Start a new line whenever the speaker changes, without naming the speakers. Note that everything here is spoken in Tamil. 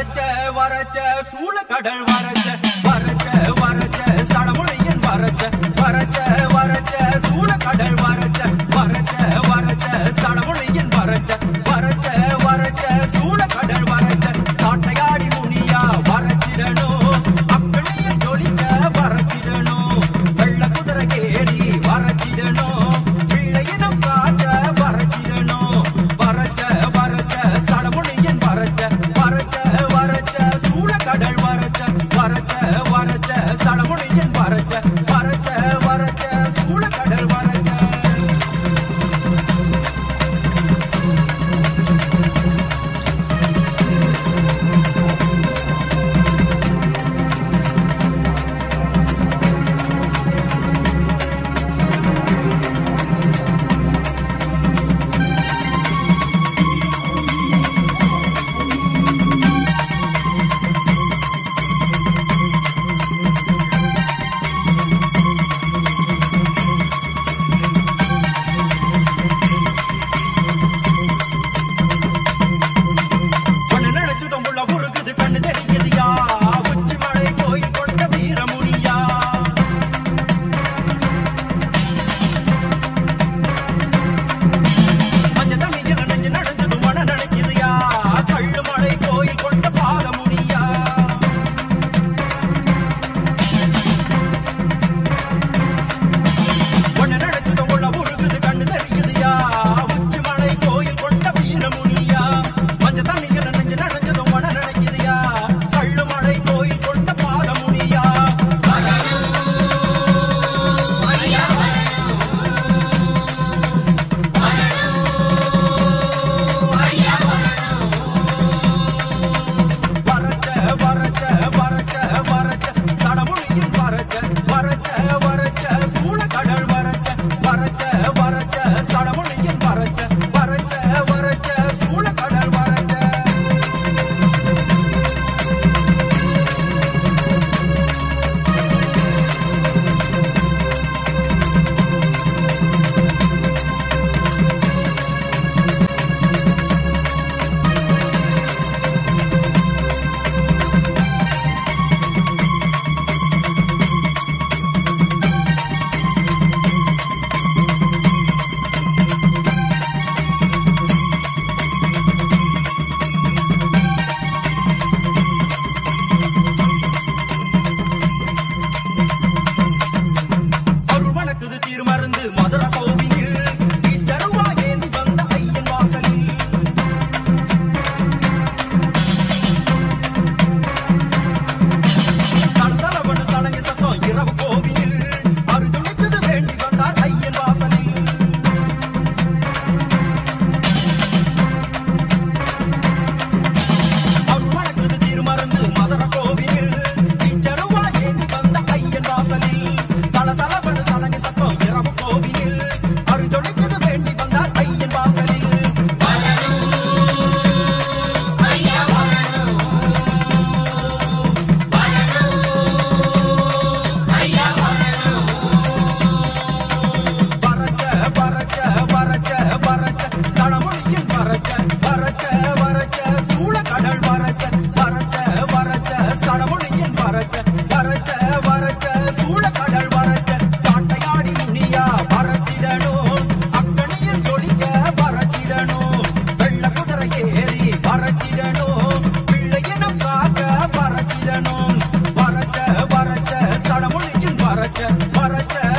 வரச்ச வரச்ச சூழக்கடல் வரச்ச வரச்ச வரச்ச சடமொழியின் வரச்ச வரச்ச வரச்ச சூழக்கடல் வரச்ச வரச்ச வரச்ச சடமொழியின் வரச்ச வரச்ச வரச்ச சூழக்கடல் வரச்ச காட்டையாடி முனியா வரச்சிடணும் அக்கணியில் ஜொலிக்க வரச்சிடணும் வெள்ள குதிரை ஏறி வரச்சிடணும் பிள்ளையினம் காக்க வரச்சிடணும் வரச்ச வரச்ச சடமொழியின் வரச்ச வரச்ச வரச்ச சூழக்கடல் வரச்ச வரச்ச வரச்ச சடமொழியின் வரச்ச வரச்ச வரச்ச சூழக்கடல் வரச்ச வரச்ச வரச்ச சடமொழியின் வரச்ச வரச்ச